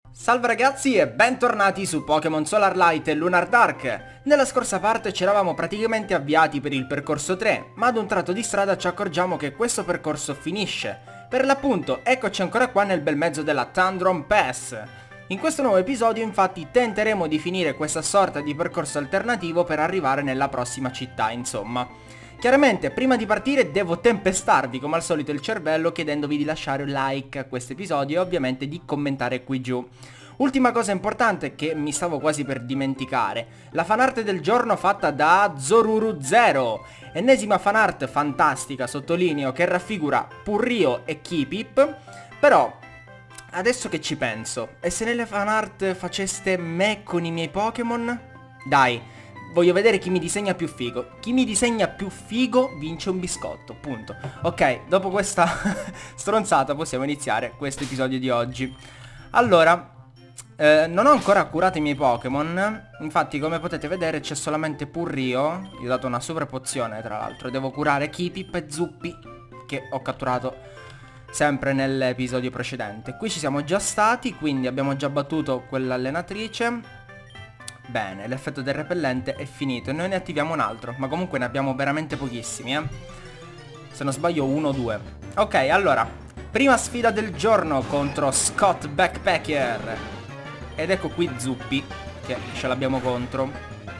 Salve ragazzi e bentornati su Pokémon Solar Light e Lunar Dark. Nella scorsa parte ci eravamo praticamente avviati per il percorso 3, ma ad un tratto di strada ci accorgiamo che questo percorso finisce. Per l'appunto, eccoci ancora qua nel bel mezzo della Tundron Pass. In questo nuovo episodio infatti tenteremo di finire questa sorta di percorso alternativo per arrivare nella prossima città, insomma. Chiaramente, prima di partire devo tempestarvi come al solito il cervello chiedendovi di lasciare un like a questo episodio e ovviamente di commentare qui giù. Ultima cosa importante che mi stavo quasi per dimenticare, la fanart del giorno fatta da Zoruru0, ennesima fanart fantastica, sottolineo, che raffigura Purrio e Kipip, però adesso che ci penso, e se nelle fanart faceste me con i miei Pokémon? Dai! Voglio vedere chi mi disegna più figo. Chi mi disegna più figo vince un biscotto, punto. Ok, dopo questa stronzata possiamo iniziare questo episodio di oggi. Allora, non ho ancora curato i miei Pokémon. Infatti, come potete vedere, c'è solamente Purrio. Gli ho dato una super pozione, tra l'altro. Devo curare Kipip e Zuppi, che ho catturato sempre nell'episodio precedente. Qui ci siamo già stati, quindi abbiamo già battuto quell'allenatrice. Bene, l'effetto del repellente è finito e noi ne attiviamo un altro, ma comunque ne abbiamo veramente pochissimi, Se non sbaglio 1 o 2. Ok, allora, prima sfida del giorno contro Scott Backpacker. Ed ecco qui Zuppi, che ce l'abbiamo contro.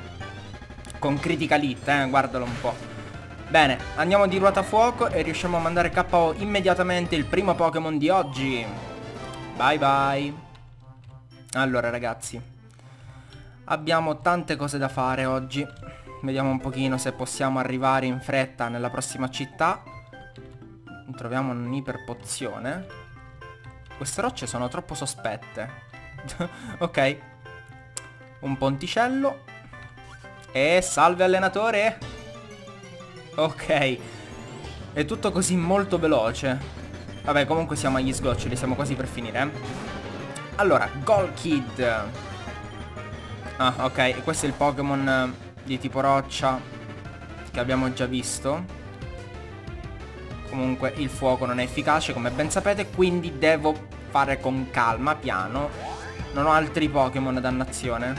Con Critical Hit, guardalo un po'. Bene, andiamo di ruota a fuoco e riusciamo a mandare KO immediatamente il primo Pokémon di oggi. Bye bye. Allora ragazzi, abbiamo tante cose da fare oggi. Vediamo un pochino se possiamo arrivare in fretta nella prossima città. Troviamo un'iperpozione. Queste rocce sono troppo sospette. Ok. Un ponticello. E salve allenatore. Ok. È tutto così molto veloce. Vabbè, comunque siamo agli sgoccioli, siamo quasi per finire, Allora, Golkid. Ah, ok, questo è il Pokémon di tipo roccia che abbiamo già visto. Comunque il fuoco non è efficace, come ben sapete, quindi devo fare con calma, piano. Non ho altri Pokémon, dannazione.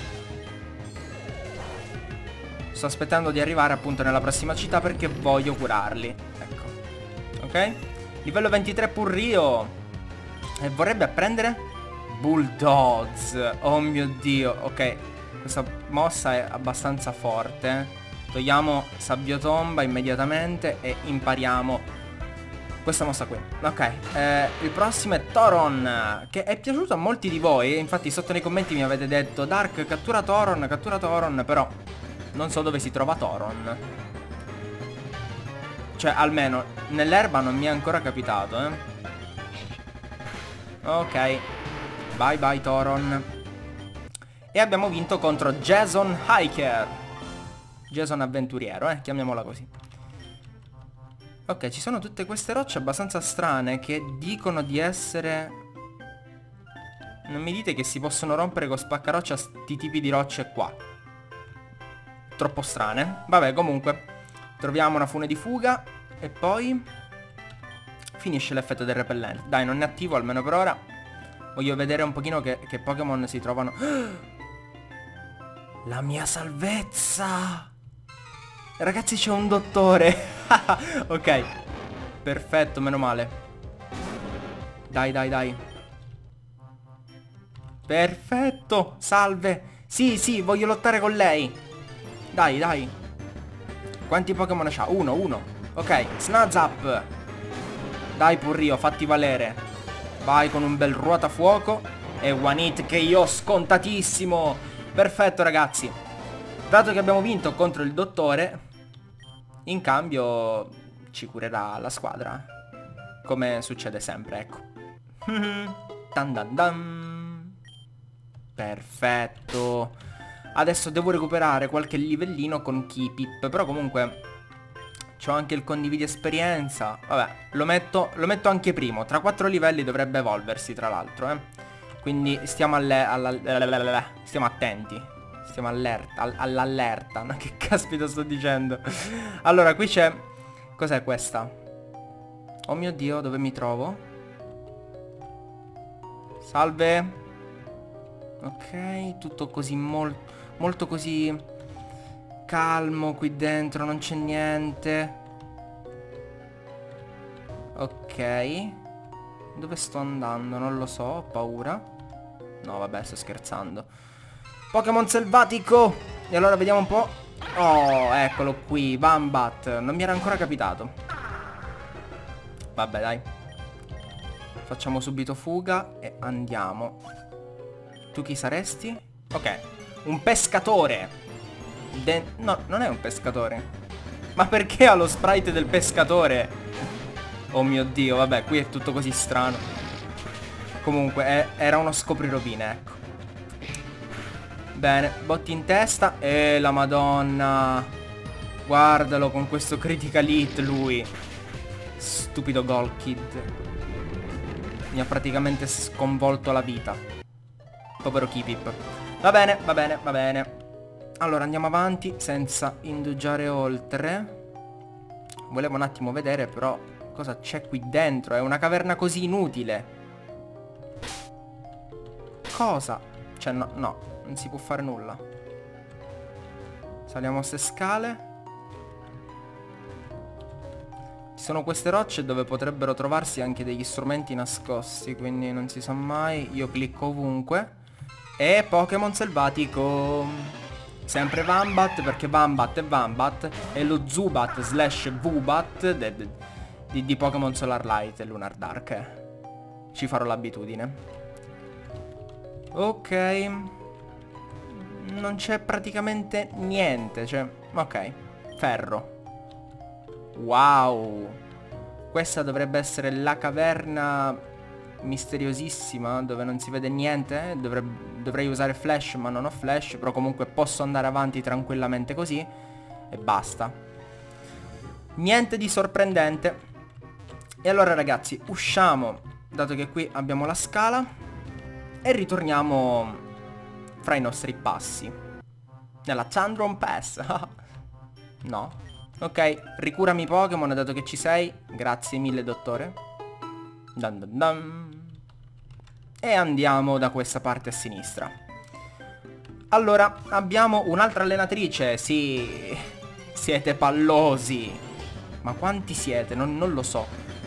Sto aspettando di arrivare appunto nella prossima città perché voglio curarli. Ecco. Ok? Livello 23 Purrio. E vorrebbe apprendere Bulldogs. Oh mio Dio. Ok. Questa mossa è abbastanza forte. Togliamo Sabbiotomba immediatamente e impariamo questa mossa qui. Ok, il prossimo è Toron, che è piaciuto a molti di voi. Infatti sotto nei commenti mi avete detto: Dark, cattura Toron, però non so dove si trova Toron. Cioè, almeno nell'erba non mi è ancora capitato, Ok, bye bye Toron. E abbiamo vinto contro Jason Hiker. Jason avventuriero, chiamiamola così. Ok, ci sono tutte queste rocce abbastanza strane che dicono di essere... Non mi dite che si possono rompere con spaccaroccia sti tipi di rocce qua. Troppo strane. Vabbè, comunque, troviamo una fune di fuga e poi finisce l'effetto del repellente. Dai, non ne attivo almeno per ora. Voglio vedere un pochino che Pokémon si trovano... La mia salvezza! Ragazzi, c'è un dottore. Ok. Perfetto, meno male. Dai, dai, dai. Perfetto. Salve. Sì, sì, voglio lottare con lei. Dai, dai. Quanti Pokémon c'ha? Uno. Ok, Snazap. Dai, Purrio, fatti valere. Vai con un bel ruotafuoco. E One Hit che io ho scontatissimo. Perfetto ragazzi. Dato che abbiamo vinto contro il dottore, in cambio ci curerà la squadra, come succede sempre, ecco. Dan dan dan. Perfetto. Adesso devo recuperare qualche livellino con Kipip, però comunque c'ho anche il condividi esperienza. Vabbè, lo metto anche primo. Tra 4 livelli dovrebbe evolversi, tra l'altro, Quindi stiamo stiamo attenti. Stiamo all'allerta. Ma che caspita sto dicendo? Allora, qui c'è... Cos'è questa? Oh mio Dio, dove mi trovo? Salve. Ok, tutto così molto così calmo qui dentro, non c'è niente. Ok. Dove sto andando? Non lo so, ho paura. No, vabbè, sto scherzando. Pokémon selvatico! E allora vediamo un po'. Oh, eccolo qui, Wombat. Non mi era ancora capitato. Vabbè, dai. Facciamo subito fuga e andiamo. Tu chi saresti? Ok, un pescatore. No, non è un pescatore. Ma perché ha lo sprite del pescatore? Oh mio Dio, vabbè, qui è tutto così strano. Comunque, era uno scoprirovine, ecco. Bene, botti in testa. E la madonna. Guardalo con questo critical hit lui. Stupido Golkid. Mi ha praticamente sconvolto la vita. Povero Kipip. Va bene, va bene, va bene. Allora andiamo avanti senza indugiare oltre. Volevo un attimo vedere però cosa c'è qui dentro. È una caverna così inutile. Cosa? Cioè no, non si può fare nulla. Saliamo ste scale. Ci sono queste rocce dove potrebbero trovarsi anche degli strumenti nascosti, quindi non si sa mai. Io clicco ovunque. E Pokémon selvatico. Sempre Wombat, perché Wombat è Wombat. E lo Zubat / Vubat di Pokémon Solar Light e Lunar Dark. Ci farò l'abitudine. Ok. Non c'è praticamente niente, cioè. Ok. Ferro. Wow. Questa dovrebbe essere la caverna misteriosissima dove non si vede niente. Dovrei usare flash, ma non ho flash. Però comunque posso andare avanti tranquillamente così. E basta. Niente di sorprendente. E allora ragazzi, usciamo, dato che qui abbiamo la scala, e ritorniamo fra i nostri passi. Nella Chandron Pass. No. Ok, ricurami Pokémon, dato che ci sei. Grazie mille, dottore. Dun dun dun. E andiamo da questa parte a sinistra. Allora, abbiamo un'altra allenatrice. Sì, siete pallosi. Ma quanti siete? Non lo so.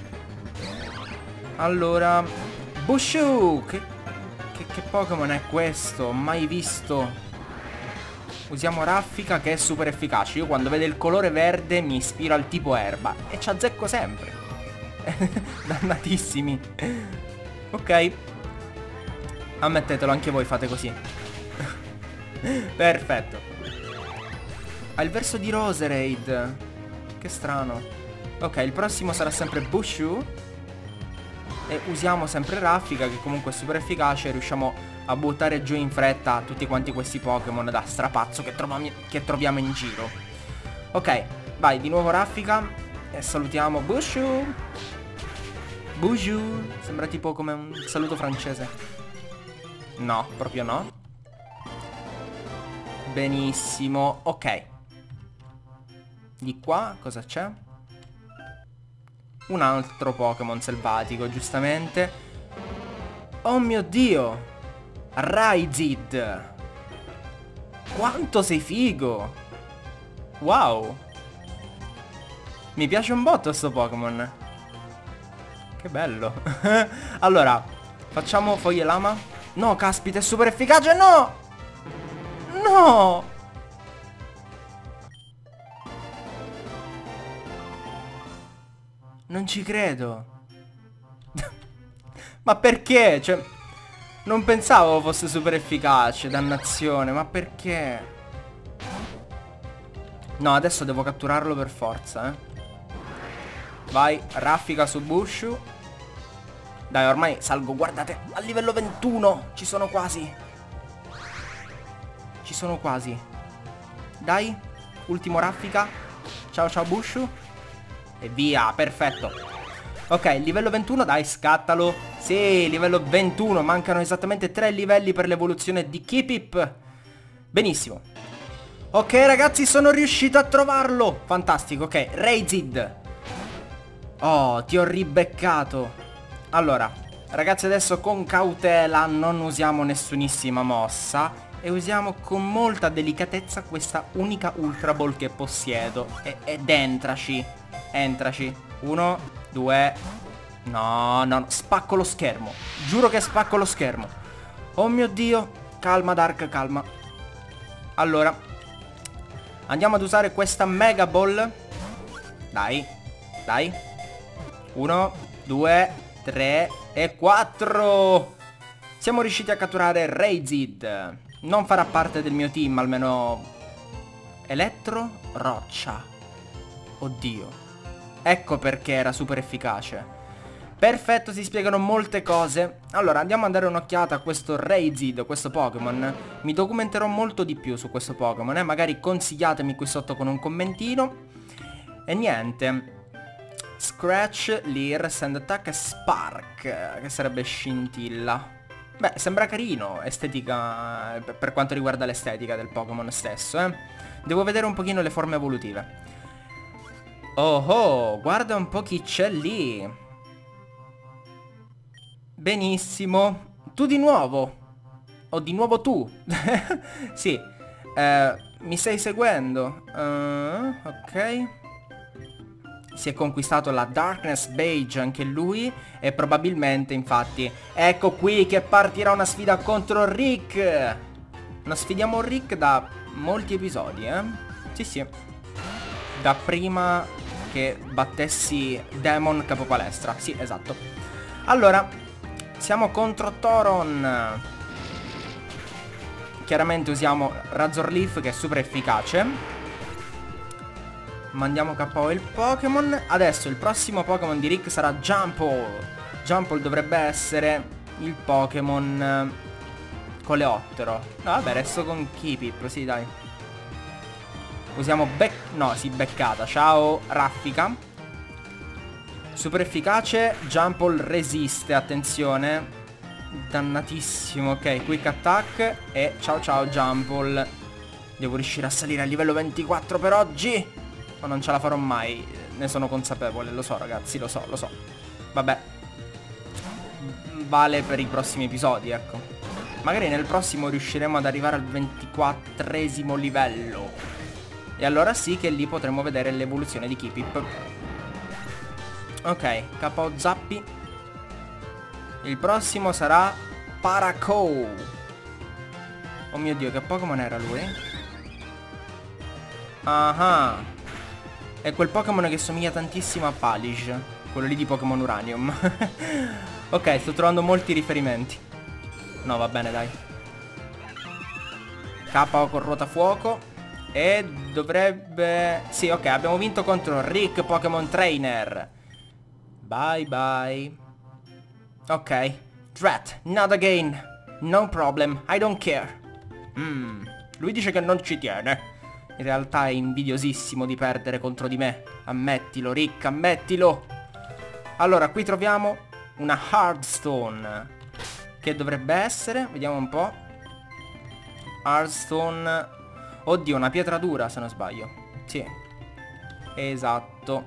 Allora, Bushu. Che Pokémon è questo? Mai visto. Usiamo Raffica, che è super efficace. Io quando vedo il colore verde mi ispiro al tipo erba. E ci azzecco sempre. Dannatissimi. Ok. Ammettetelo, anche voi fate così. Perfetto. Ha il verso di Roserade. Che strano. Ok, il prossimo sarà sempre Bushu. E usiamo sempre Raffica, che comunque è super efficace. Riusciamo a buttare giù in fretta tutti quanti questi Pokémon da strapazzo che troviamo in giro. Ok, vai, di nuovo Raffica. E salutiamo Bushu. Bushu. Sembra tipo come un saluto francese. No, proprio no. Benissimo, ok. Di qua cosa c'è? Un altro Pokémon selvatico, giustamente. Oh mio Dio! Raizid! Quanto sei figo! Wow! Mi piace un botto sto Pokémon. Che bello. Allora, facciamo foglie lama. No, caspita, è super efficace, no! No! Non ci credo. Ma perché? Cioè, non pensavo fosse super efficace, dannazione, ma perché? No, adesso devo catturarlo per forza, eh. Vai, Raffica su Bushu. Dai, ormai salgo, guardate, al livello 21. Ci sono quasi. Ci sono quasi. Dai, ultimo Raffica. Ciao ciao Bushu. E via, perfetto. Ok, livello 21, dai, scattalo. Sì, livello 21. Mancano esattamente 3 livelli per l'evoluzione di Kipip. Benissimo. Ok ragazzi, sono riuscito a trovarlo. Fantastico, ok, Raizid. Oh, ti ho ribeccato. Allora, Ragazzi, adesso con cautela non usiamo nessunissima mossa e usiamo con molta delicatezza questa unica Ultra Ball che possiedo. Ed entraci. Entraci. 1, 2. No, no, no, spacco lo schermo. Giuro che spacco lo schermo. Oh mio Dio. Calma Dark, calma. Allora, andiamo ad usare questa Mega Ball. Dai, dai. 1, 2, 3 e 4. Siamo riusciti a catturare Rayzid. Non farà parte del mio team, almeno. Elettro Roccia. Oddio. Ecco perché era super efficace. Perfetto, si spiegano molte cose. Allora, andiamo a dare un'occhiata a questo Rayzid, questo Pokémon. Mi documenterò molto di più su questo Pokémon, magari consigliatemi qui sotto con un commentino. E niente. Scratch, Leer, Sand Attack e Spark, che sarebbe scintilla. Beh, sembra carino, estetica, per quanto riguarda l'estetica del Pokémon stesso, Devo vedere un pochino le forme evolutive. Oh oh, guarda un po' chi c'è lì. Benissimo. Tu di nuovo. O di nuovo tu. Sì. Mi stai seguendo? Ok. Si è conquistato la Darkness Badge anche lui. E probabilmente, infatti, ecco qui che partirà una sfida contro Rick. Non sfidiamo Rick da molti episodi, Sì, sì. Da prima che battessi Demon capopalestra. Sì, esatto. Allora, siamo contro Toron. Chiaramente usiamo Razor Leaf, che è super efficace. Mandiamo KO il Pokémon. Adesso il prossimo Pokémon di Rick sarà Jumpole. Jumpole dovrebbe essere il Pokémon coleottero. No, vabbè, resto con Kipip, sì, dai. Usiamo beccata. Ciao, raffica. Super efficace. Jumpole resiste, attenzione. Dannatissimo. Ok, quick attack. E ciao ciao Jumpole. Devo riuscire a salire a livello 24 per oggi. Ma non ce la farò mai. Ne sono consapevole, lo so ragazzi, lo so. Vabbè. Vale per i prossimi episodi, ecco. Magari nel prossimo riusciremo ad arrivare al 24esimo livello. E allora sì che lì potremo vedere l'evoluzione di Kipip. Ok, KO Zappi. Il prossimo sarà Parakou. Oh mio Dio, che Pokémon era lui? Ah. È quel Pokémon che somiglia tantissimo a Palish. Quello lì di Pokémon Uranium. Ok, sto trovando molti riferimenti. No, va bene, dai. KO con ruotafuoco. E dovrebbe... Sì, ok, abbiamo vinto contro Rick Pokémon Trainer. Bye bye. Ok. Drat, not again. No problem, I don't care. Lui dice che non ci tiene. In realtà è invidiosissimo di perdere contro di me. Ammettilo, Rick, ammettilo. Allora, qui troviamo una Hearthstone. Che dovrebbe essere? Vediamo un po'. Hearthstone. Oddio, una pietra dura, se non sbaglio. Sì. Esatto.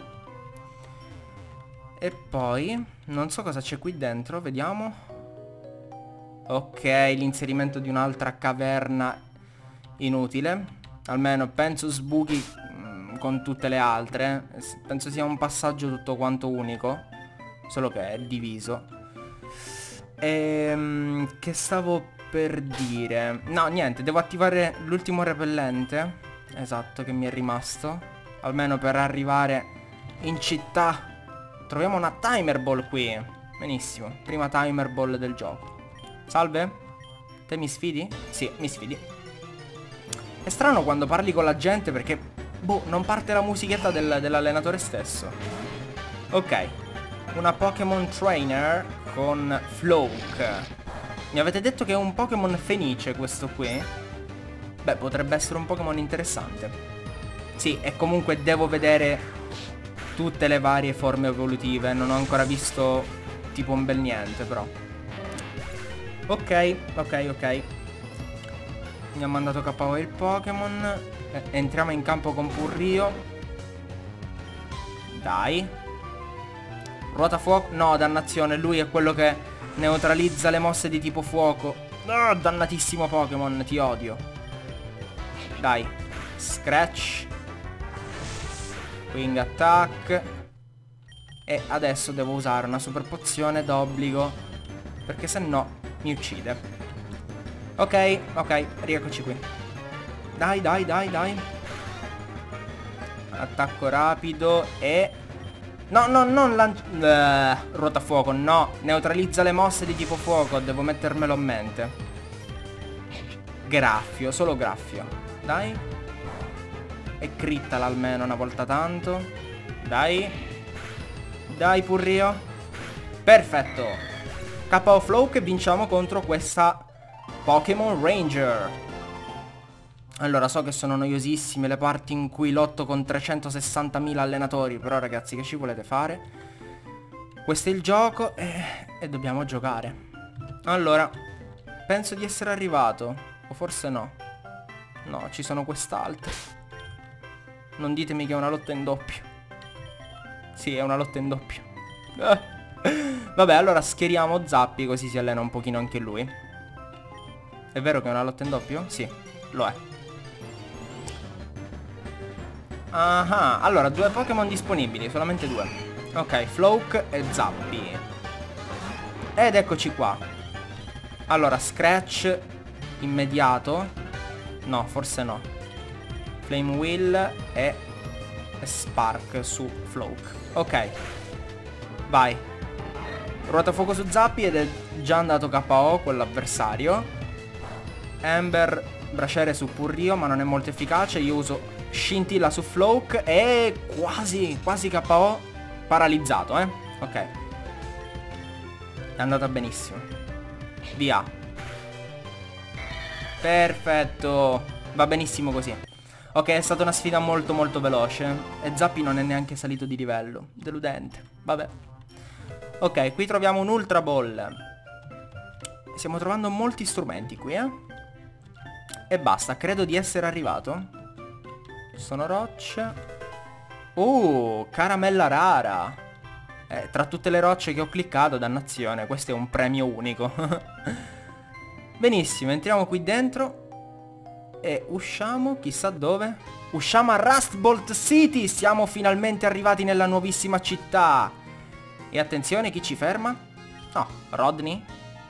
E poi non so cosa c'è qui dentro, vediamo. Ok, l'inserimento di un'altra caverna inutile. Almeno penso sbuchi con tutte le altre. Penso sia un passaggio tutto quanto unico, solo che è diviso. Che stavo per dire? No, niente, devo attivare l'ultimo repellente. Esatto, che mi è rimasto. Almeno per arrivare in città. Troviamo una Timer Ball qui. Benissimo, prima Timer Ball del gioco. Salve? Te mi sfidi? Sì, mi sfidi. È strano quando parli con la gente perché, boh, non parte la musichetta dell'allenatore stesso. Ok. Una Pokémon Trainer con Floke. Mi avete detto che è un Pokémon fenice questo qui? Beh, potrebbe essere un Pokémon interessante. Sì, e comunque devo vedere tutte le varie forme evolutive. Non ho ancora visto tipo un bel niente, però. Ok. Mi ha mandato KO il Pokémon. Entriamo in campo con Purrio. Dai. Ruotafuoco. No, dannazione. Lui è quello che Neutralizza le mosse di tipo fuoco. Oh, dannatissimo Pokémon, ti odio. Dai. Scratch. Wing Attack. E adesso devo usare una super pozione d'obbligo, perché se no mi uccide. Ok, ok, rieccoci qui. Dai, dai, dai, dai. Attacco rapido e... No, no, non ruotafuoco, no. Neutralizza le mosse di tipo fuoco, devo mettermelo a mente. Graffio, solo graffio. Dai. E crittala almeno una volta tanto. Dai. Dai, Purrio. Perfetto. KO Flow e vinciamo contro questa Pokémon Ranger. Allora, so che sono noiosissime le parti in cui lotto con 360.000 allenatori, però ragazzi, che ci volete fare? Questo è il gioco e dobbiamo giocare. Allora, penso di essere arrivato, o forse no. No, ci sono quest'altre. Non ditemi che è una lotta in doppio. Sì, è una lotta in doppio. Vabbè, allora schieriamo Zappi così si allena un pochino anche lui. È vero che è una lotta in doppio? Sì, lo è. Ah, allora, 2 Pokémon disponibili, solamente 2. Ok, Floke e Zappi. Ed eccoci qua. Allora, Scratch immediato. No, forse no. Flame Wheel e Spark su Floke. Ok. Vai. Ruotafuoco su Zappi ed è già andato KO quell'avversario. Ember, braciere su Purrio, ma non è molto efficace. Io uso Scintilla su Floke e quasi KO. Paralizzato, ok. È andata benissimo. Via. Perfetto. Va benissimo così. Ok, è stata una sfida molto veloce. E Zappi non è neanche salito di livello. Deludente. Vabbè. Ok, qui troviamo un Ultra Ball. Stiamo trovando molti strumenti qui, E basta, credo di essere arrivato. Sono rocce. Caramella rara. Tra tutte le rocce che ho cliccato, dannazione, questo è un premio unico. Benissimo, entriamo qui dentro e usciamo, chissà dove. Usciamo a Rust Bolt City. Siamo finalmente arrivati nella nuovissima città. E attenzione, chi ci ferma? No, Rodney.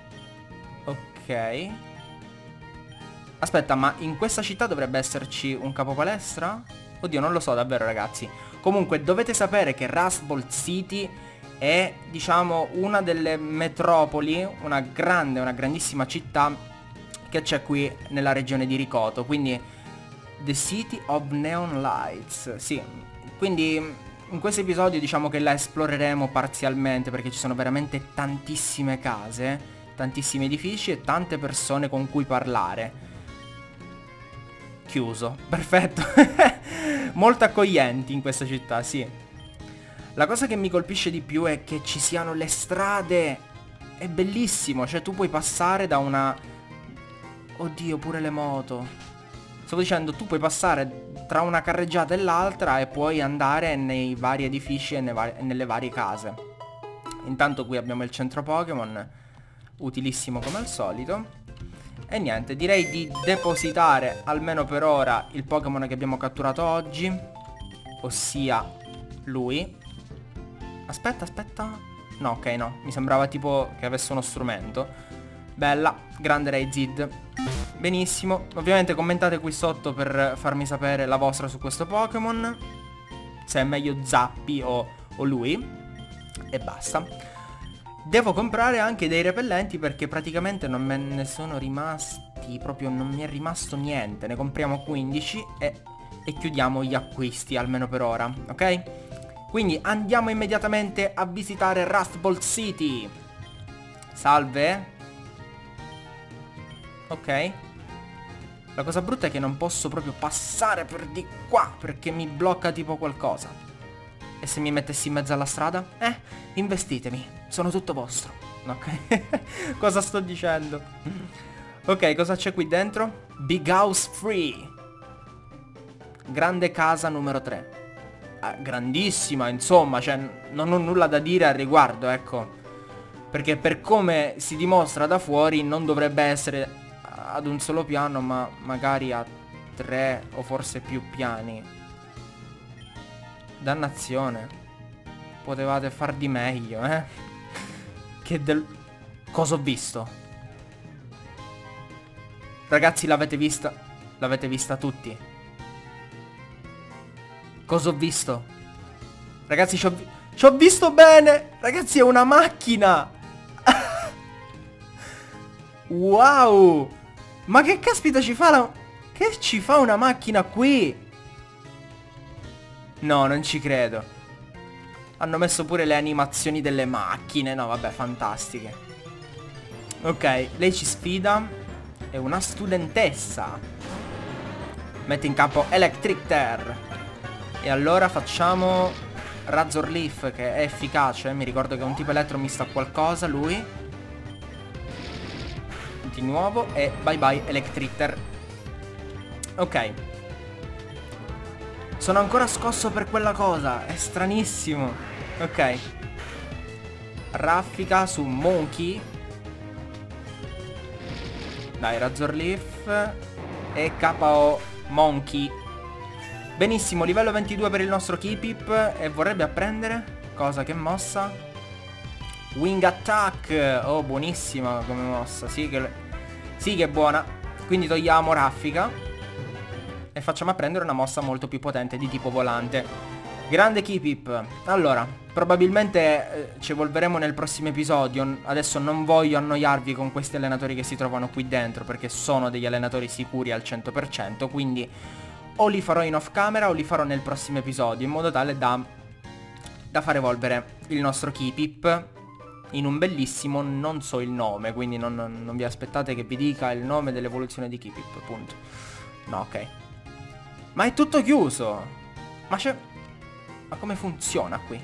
Ok. Aspetta, ma in questa città dovrebbe esserci un capopalestra? Oddio, non lo so davvero, ragazzi. Comunque, dovete sapere che Rust Bolt City è, diciamo, una delle metropoli, una grandissima città che c'è qui nella regione di Rikoto. Quindi, The City of Neon Lights. Sì, quindi in questo episodio diciamo che la esploreremo parzialmente, perché ci sono veramente tantissime case, tantissimi edifici e tante persone con cui parlare. Chiuso, perfetto. Molto accoglienti in questa città, sì. La cosa che mi colpisce di più è che ci siano le strade. È bellissimo, cioè tu puoi passare da una... Oddio, pure le moto. Stavo dicendo, tu puoi passare tra una carreggiata e l'altra e puoi andare nei vari edifici e nelle varie case. Intanto qui abbiamo il centro Pokémon, utilissimo come al solito. E niente, direi di depositare almeno per ora il Pokémon che abbiamo catturato oggi, ossia lui. Aspetta. No, ok, no, mi sembrava tipo che avesse uno strumento. Bella, grande Rayzid. Benissimo, ovviamente commentate qui sotto per farmi sapere la vostra su questo Pokémon, se è meglio Zappi o lui. E basta. Devo comprare anche dei repellenti perché praticamente non me ne sono rimasti, proprio non mi è rimasto niente. Ne compriamo 15 e chiudiamo gli acquisti, almeno per ora, ok? Quindi andiamo immediatamente a visitare Rust Bolt City. Salve. Ok. La cosa brutta è che non posso proprio passare per di qua perché mi blocca tipo qualcosa. E se mi mettessi in mezzo alla strada? Investitemi, sono tutto vostro. Ok. Cosa sto dicendo? Ok, cosa c'è qui dentro? Big House Free. Grande casa numero 3. Grandissima, insomma, cioè non ho nulla da dire al riguardo, ecco. Perché per come si dimostra da fuori non dovrebbe essere ad un solo piano, ma magari a 3 o forse più piani. Dannazione. Potevate far di meglio, eh? Che del... Cosa ho visto? Ragazzi, l'avete vista? L'avete vista tutti? Cosa ho visto? Ragazzi, ci ho visto bene! Ragazzi, è una macchina! Wow! Ma che caspita ci fa la... Che ci fa una macchina qui? No, non ci credo. Hanno messo pure le animazioni delle macchine. No, vabbè, fantastiche. Ok, lei ci sfida. È una studentessa. Mette in campo Electricter. E allora facciamo Razor Leaf, che è efficace. Mi ricordo che è un tipo elettromista qualcosa, lui. Di nuovo. E bye bye Electricter. Ok. Sono ancora scosso per quella cosa. È stranissimo. Ok. Raffica su Monkey. Dai, Razor Leaf. E KO Monkey. Benissimo, livello 22 per il nostro Kipip. E vorrebbe apprendere. Cosa, che mossa? Wing Attack. Oh, buonissima come mossa. Sì che è buona. Quindi togliamo Raffica e facciamo apprendere una mossa molto più potente di tipo volante. Grande Kipip. Allora, probabilmente ci evolveremo nel prossimo episodio. Adesso non voglio annoiarvi con questi allenatori che si trovano qui dentro, perché sono degli allenatori sicuri al 100%. Quindi o li farò in off camera o li farò nel prossimo episodio, in modo tale da far evolvere il nostro Kipip in un bellissimo, non so il nome, quindi non vi aspettate che vi dica il nome dell'evoluzione di Kipip, punto. No, ok. Ma è tutto chiuso. Ma come funziona qui?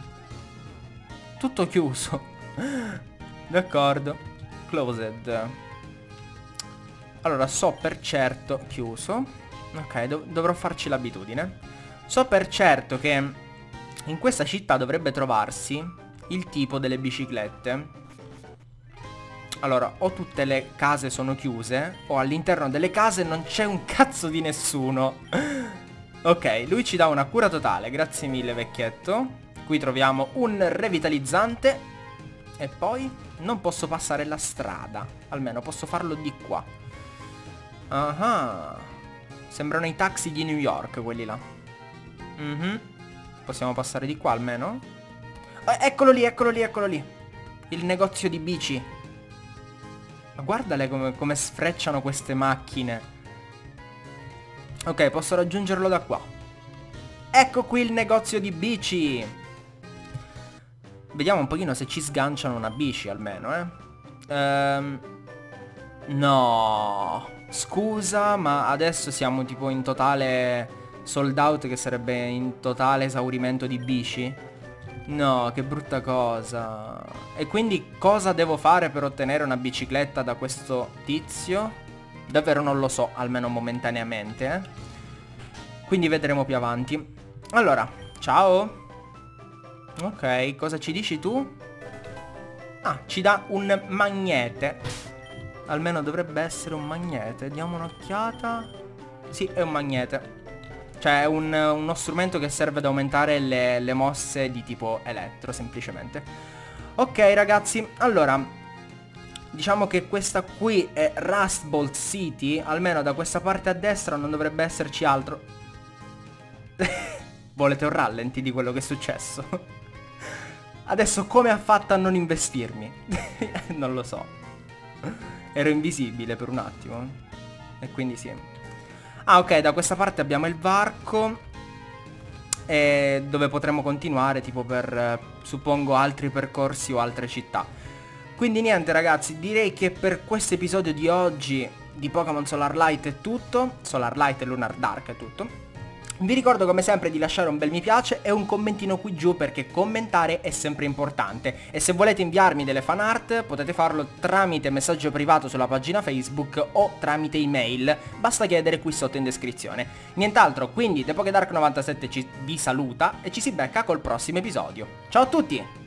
Tutto chiuso. D'accordo. Closed. Allora, so per certo... Chiuso. Ok, dovrò farci l'abitudine. So per certo che in questa città dovrebbe trovarsi il tipo delle biciclette. Allora, o tutte le case sono chiuse, o all'interno delle case non c'è un cazzo di nessuno. Ok, lui ci dà una cura totale, grazie mille vecchietto. Qui troviamo un revitalizzante. E poi non posso passare la strada. Almeno posso farlo di qua. Ah, sembrano i taxi di New York quelli là. Possiamo passare di qua almeno? Eccolo lì, eccolo lì, eccolo lì. Il negozio di bici. Ma guardale come sfrecciano queste macchine. Ok, posso raggiungerlo da qua. Ecco qui il negozio di bici. Vediamo un pochino se ci sganciano una bici almeno, no. Scusa, ma adesso siamo tipo in totale sold out, che sarebbe in totale esaurimento di bici? No, che brutta cosa. E quindi cosa devo fare per ottenere una bicicletta da questo tizio? Davvero non lo so, almeno momentaneamente, Quindi vedremo più avanti. Allora, ciao. Ok, cosa ci dici tu? Ah, ci dà un magnete. Almeno dovrebbe essere un magnete. Diamo un'occhiata. Sì, è un magnete. Cioè è uno strumento che serve ad aumentare le mosse di tipo elettro, semplicemente. Ok ragazzi, allora diciamo che questa qui è Rust Bolt City. Almeno da questa parte a destra non dovrebbe esserci altro. Volete un rallenti di quello che è successo? Adesso come ha fatto a non investirmi? Non lo so. Ero invisibile per un attimo. E quindi sì. Ah ok, da questa parte abbiamo il varco, dove potremo continuare tipo per, suppongo, altri percorsi o altre città. Quindi niente ragazzi, direi che per questo episodio di oggi di Pokémon Solar Light è tutto. Solar Light e Lunar Dark è tutto. Vi ricordo come sempre di lasciare un bel mi piace e un commentino qui giù, perché commentare è sempre importante. E se volete inviarmi delle fan art potete farlo tramite messaggio privato sulla pagina Facebook o tramite email. Basta chiedere qui sotto in descrizione. Nient'altro, quindi ThePokéDark97 vi saluta e ci si becca col prossimo episodio. Ciao a tutti!